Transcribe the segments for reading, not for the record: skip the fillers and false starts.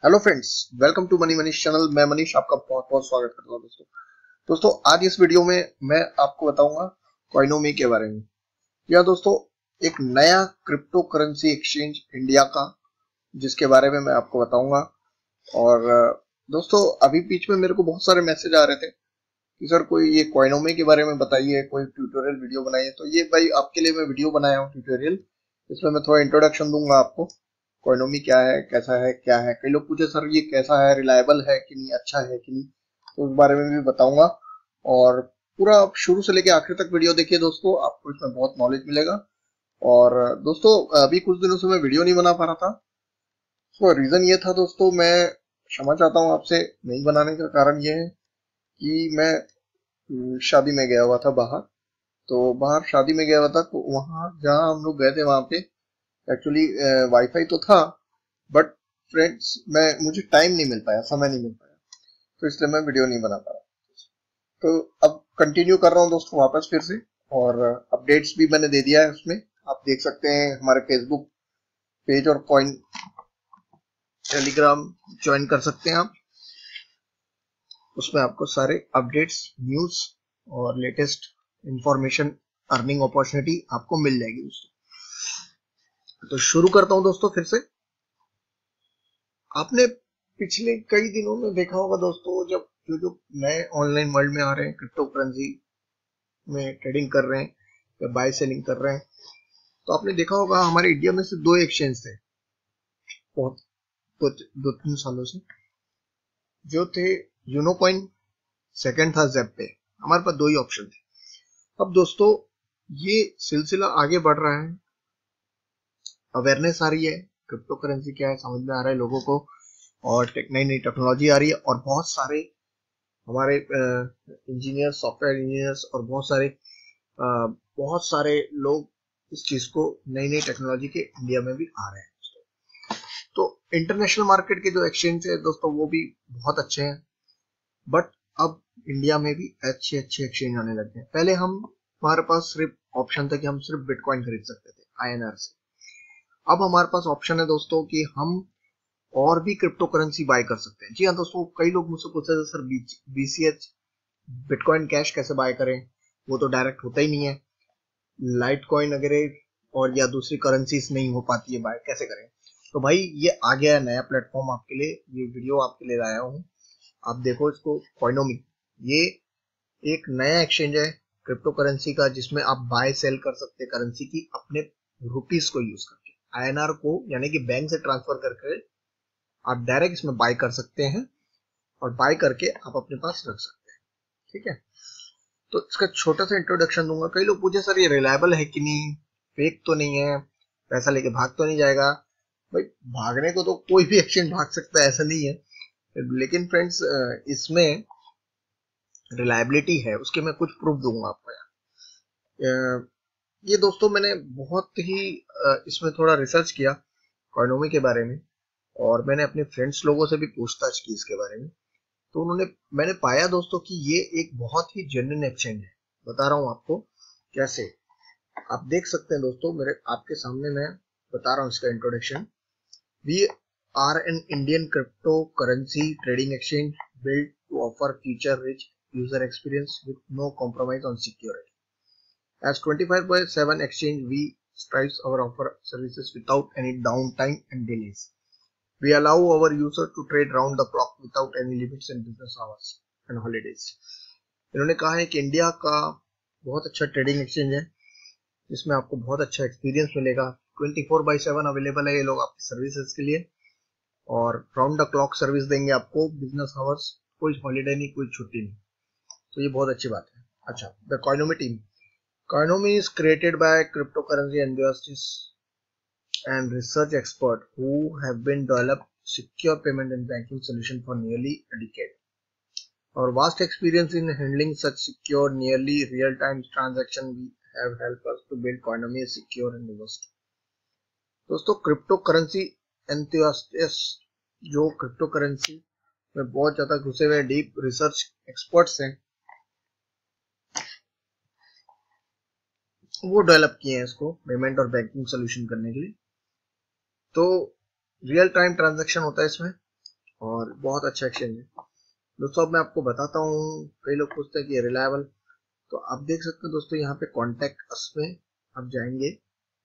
Hello friends, welcome to money Manish channel. मैं मनीष आपका बहुत बहुत स्वागत करता हूँ दोस्तों आज इस वीडियो में मैं आपको बताऊंगा कॉइनोमी के बारे में। या दोस्तों, एक नया क्रिप्टो करेंसी एक्सचेंज इंडिया का, जिसके बारे में मैं आपको बताऊंगा। और दोस्तों, अभी बीच में मेरे को बहुत सारे मैसेज आ रहे थे कि सर कोई ये कॉइनोमी के बारे में बताइए, कोई ट्यूटोरियल वीडियो बनाइए। तो ये भाई आपके लिए मैं वीडियो बनाया हूँ, ट्यूटोरियल। इसमें मैं थोड़ा इंट्रोडक्शन दूंगा आपको, कॉइनोमी क्या है, कैसा है, क्या है। कई लोग पूछे सर ये कैसा है, रिलायबल है कि नहीं, अच्छा है कि नहीं, तो उस बारे में भी बताऊंगा। और पूरा शुरू से लेके आखिर तक वीडियो देखिए दोस्तों, आपको इसमें बहुत नॉलेज मिलेगा। और दोस्तों, अभी कुछ दिनों से मैं वीडियो नहीं बना पा रहा था। तो रीजन ये था दोस्तों, मैं क्षमा चाहता हूँ आपसे। नहीं बनाने का कारण ये है कि मैं शादी में गया हुआ था बाहर। तो बाहर शादी में गया हुआ था, तो वहां जहाँ हम लोग गए थे वहां पे एक्चुअली वाईफाई तो था, बट फ्रेंड्स मैं मुझे टाइम नहीं मिल पाया, समय नहीं मिल पाया, तो इसलिए मैं वीडियो नहीं बना पाया। तो अब कंटिन्यू कर रहा हूँ दोस्तों वापस फिर से। और अपडेट्स भी मैंने दे दिया है उसमें, आप देख सकते हैं हमारे फेसबुक पेज और कॉइन टेलीग्राम ज्वाइन कर सकते हैं आप। उसमें आपको सारे अपडेट्स, न्यूज और लेटेस्ट इंफॉर्मेशन, अर्निंग अपॉर्चुनिटी आपको मिल जाएगी दोस्तों। तो शुरू करता हूं दोस्तों फिर से। आपने पिछले कई दिनों में देखा होगा दोस्तों, जब जो नए ऑनलाइन वर्ल्ड में आ रहे हैं, क्रिप्टो करेंसी में ट्रेडिंग कर रहे हैं या बाय सेलिंग कर रहे हैं, तो आपने देखा होगा हमारे इंडिया में से दो एक्सचेंज थे बहुत दो तीन सालों से, जो थे यूनोकॉइन, सेकंड था ज़ेप पे। हमारे पास दो ही ऑप्शन थे। अब दोस्तों, ये सिलसिला आगे बढ़ रहा है, अवेयरनेस आ रही है, क्रिप्टो करेंसी क्या है समझ में आ रहा है लोगों को, और नई नई टेक्नोलॉजी आ रही है। और बहुत सारे हमारे इंजीनियर्स, सॉफ्टवेयर इंजीनियर्स और बहुत सारे लोग इस चीज को, नई नई टेक्नोलॉजी के इंडिया में भी आ रहे हैं। तो इंटरनेशनल मार्केट के जो एक्सचेंज है दोस्तों, वो भी बहुत अच्छे हैं, बट अब इंडिया में भी अच्छे अच्छे एक्सचेंज आने लगे हैं। पहले हमारे पास सिर्फ ऑप्शन था कि हम सिर्फ बिटकॉइन खरीद सकते थे INR से। अब हमारे पास ऑप्शन है दोस्तों कि हम और भी क्रिप्टो करेंसी बाय कर सकते हैं। जी हाँ दोस्तों, कई लोग मुझसे पूछते थे सर BCH बिटकॉइन कैश कैसे बाय करें, वो तो डायरेक्ट होता ही नहीं है, लाइट कॉइन वगैरह और या दूसरी करेंसीज नहीं हो पाती है बाय, कैसे करें। तो भाई ये आ गया है नया प्लेटफॉर्म आपके लिए, ये वीडियो आपके लिए लाया हूँ। आप देखो इसको, कॉइनोमी। ये एक नया एक्सचेंज है क्रिप्टो करेंसी का, जिसमें आप बाय सेल कर सकते हैं करेंसी की, अपने रुपीज को यूज करके, INR को यानी कि बैंक से ट्रांसफर करके आप डायरेक्ट इसमें बाय कर सकते हैं, और बाय करके आप अपने पास रख सकते हैं। ठीक है, तो इसका छोटा सा इंट्रोडक्शन दूंगा। कई लोग पूछे सर ये रिलायबल है कि नहीं, फेक तो नहीं है, पैसा लेके भाग तो नहीं जाएगा। भाई भागने को तो कोई भी एक्सचेंज भाग सकता है, ऐसा नहीं है, लेकिन फ्रेंड्स इसमें रिलायबिलिटी है, उसके मैं कुछ प्रूफ दूंगा आपको यार। ये दोस्तों मैंने बहुत ही इसमें थोड़ा रिसर्च किया कॉइनोमी के बारे में, और मैंने अपने फ्रेंड्स लोगों से भी पूछताछ की इसके बारे में। तो मैंने पाया दोस्तों कि ये एक बहुत ही जेन्युइन एक्सचेंज है। बता रहा हूँ आपको कैसे। आप देख सकते हैं दोस्तों, मेरे आपके सामने मैं बता रहा हूँ इसका introduction. We are an Indian crypto currency trading exchange built to offer feature-rich user experience with no compromise on security. As 24/7 exchange, we strive our offer services without any downtime and delays. We allow our user to trade round the clock without any limits in business hours and holidays. इन्होंने कहा है कि India का बहुत अच्छा trading exchange है, जिसमें आपको बहुत अच्छा एक्सपीरियंस मिलेगा। 24/7 अवेलेबल है ये लोग आपकी सर्विसेज के लिए, और राउंड द क्लॉक सर्विस देंगे आपको, बिजनेस आवर्स, कोई हॉलीडे नहीं, कोई छुट्टी नहीं। तो ये बहुत अच्छी बात है। अच्छा, the Coinome team. Coinome is created by crypto currency enthusiasts and research experts who have been developed secure payment and banking solution for nearly a decade. Our vast experience in handling such secure, nearly real-time transaction we have helped us to build Coinomi secure and robust. दोस्तों, crypto currency enthusiasts, जो crypto currency में बहुत ज्यादा घुसे हुए deep research experts हैं, वो develop किए हैं इसको पेमेंट और बैंकिंग सोल्यूशन करने के लिए। तो रियल टाइम ट्रांजैक्शन होता है इसमें, और बहुत अच्छा एक्सचेंज है दोस्तों। अब मैं आपको बताता हूँ, कई लोग पूछते हैं कि रिलायबल, तो आप देख सकते हैं दोस्तों यहाँ पे कॉन्टेक्ट अस में आप जाएंगे,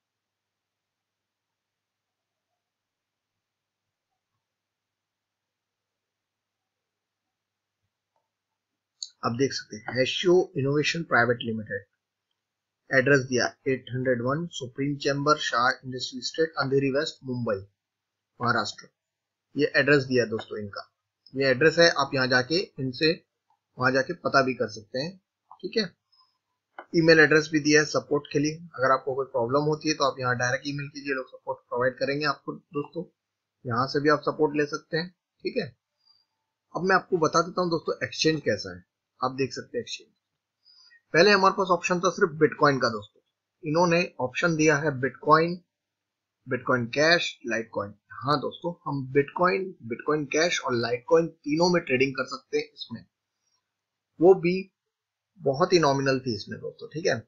आप देख सकते हैं हैशियो इनोवेशन प्राइवेट लिमिटेड, एड्रेस दिया 801 supreme chamber, Shah industry state, Andheri west, Mumbai, Maharashtra. ये एड्रेस दिया दोस्तों इनका, ये एड्रेस है। आप यहाँ जाके इनसे वहां जाके पता भी कर सकते हैं, ठीक है। ईमेल एड्रेस भी दिया है सपोर्ट के लिए, अगर आपको कोई प्रॉब्लम होती है तो आप यहाँ डायरेक्ट ईमेल कीजिए, लोग सपोर्ट प्रोवाइड करेंगे आपको दोस्तों, यहाँ से भी आप सपोर्ट ले सकते हैं, ठीक है। अब मैं आपको बता देता हूँ दोस्तों एक्सचेंज कैसा है। आप देख सकते हैं एक्सचेंज, पहले हमारे पास ऑप्शन था सिर्फ बिटकॉइन का दोस्तों, इन्होंने ऑप्शन दिया है बिटकॉइन, बिटकॉइन कैश, लाइटकॉइन। हाँ दोस्तों, हम बिटकॉइन, बिटकॉइन कैश और लाइटकॉइन तीनों में ट्रेडिंग कर सकते हैं इसमें, वो भी बहुत ही नॉमिनल थी इसमें दोस्तों, ठीक है।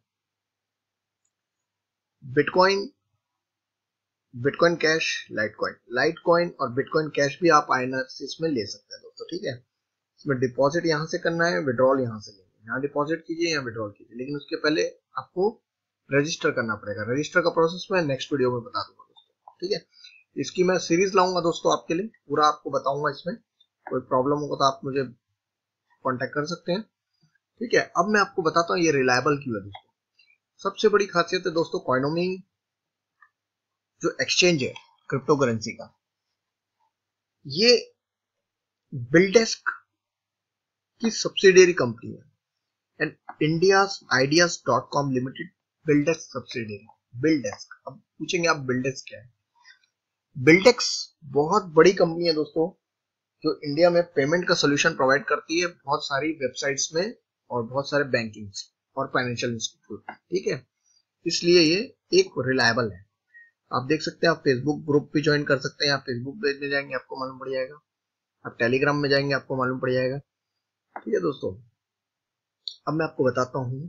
Bitcoin, bitcoin cash, litecoin, litecoin और बिटकॉइन कैश भी आप INRs में ले सकते हैं दोस्तों, ठीक है। इसमें डिपॉजिट यहाँ से करना है, विड्रॉल यहाँ से लेंगे, यहाँ डिपॉजिट कीजिए, यहाँ विड्रॉल कीजिए, लेकिन उसके पहले आपको रजिस्टर करना पड़ेगा। रजिस्टर का प्रोसेस मैं नेक्स्ट वीडियो में बता दूंगा दोस्तों, ठीक है। इसकी मैं सीरीज लाऊंगा दोस्तों आपके लिए, पूरा आपको बताऊंगा, इसमें कोई प्रॉब्लम होगा तो आप मुझे कांटेक्ट कर सकते हैं, ठीक है। अब मैं आपको बताता हूँ ये रिलायबल क्यों है दोस्तों। सबसे बड़ी खासियत है दोस्तों कॉइनोमी जो एक्सचेंज है क्रिप्टो करेंसी का, ये बिल्डेस्क की सब्सिडियरी कंपनी है, एंड इंडियाज आइडियाज.com लिमिटेड बिल्डेस्क सब्सिडियरी। बिल्डेस्क, अब पूछेंगे आप बिल्डेस्क क्या है। बिल्डेक्स बहुत बड़ी कंपनी है दोस्तों, जो इंडिया में पेमेंट का सोल्यूशन प्रोवाइड करती है बहुत सारी वेबसाइट्स में और बहुत सारे बैंकिंग और फाइनेंशियल इंस्टीट्यूट, ठीक है। इसलिए ये एक रिलायबल है। आप देख सकते हैं, आप फेसबुक ग्रुप भी ज्वाइन कर सकते हैं, आप फेसबुक पेज में जाएंगे आपको मालूम पड़ जाएगा, आप टेलीग्राम में जाएंगे आपको मालूम पड़ जाएगा, ठीक है दोस्तों। अब मैं आपको बताता हूँ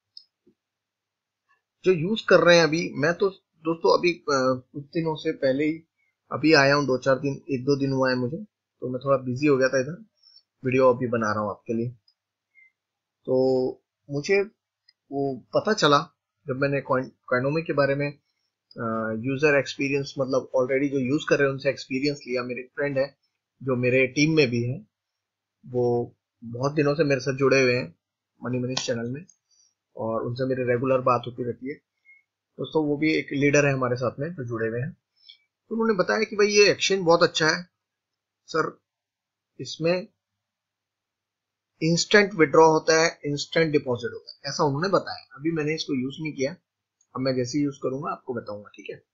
जो यूज कर रहे हैं अभी, मैं तो दोस्तों अभी कुछ दिनों से पहले ही अभी आया हूँ, 2-4 दिन, 1-2 दिन हुआ है मुझे, तो मैं थोड़ा बिजी हो गया था इधर, वीडियो अभी बना रहा हूँ आपके लिए। तो मुझे वो पता चला जब मैंने कॉइनोमी के बारे में यूजर एक्सपीरियंस, मतलब ऑलरेडी जो यूज कर रहे हैं उनसे एक्सपीरियंस लिया। मेरे फ्रेंड है जो मेरे टीम में भी है, वो बहुत दिनों से मेरे साथ जुड़े हुए हैं मनी मनीष चैनल में, और उनसे मेरी रेगुलर बात होती रहती है दोस्तों। वो भी एक लीडर है हमारे साथ में जो जुड़े हुए हैं, तो उन्होंने बताया कि भाई ये एक्सचेंज बहुत अच्छा है सर, इसमें इंस्टेंट विड्रॉ होता है, इंस्टेंट डिपॉजिट होता है, ऐसा उन्होंने बताया। अभी मैंने इसको यूज नहीं किया, अब मैं जैसे यूज करूंगा आपको बताऊंगा, ठीक है।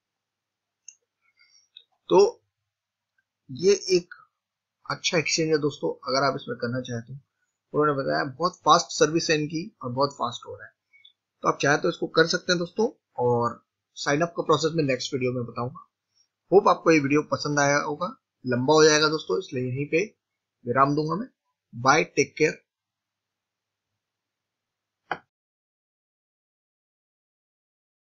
तो ये एक अच्छा एक्सचेंज है दोस्तों, अगर आप इसमें करना चाहते हो। उन्होंने बताया बहुत फास्ट सर्विस है इनकी और बहुत फास्ट हो रहा है, तो आप चाहे तो इसको कर सकते हैं दोस्तों। और साइन अप का प्रोसेस में नेक्स्ट वीडियो में बताऊंगा। होप आपको ये वीडियो पसंद आया होगा, लंबा हो जाएगा दोस्तों इसलिए यहीं पे विराम दूंगा मैं। Bye, take care.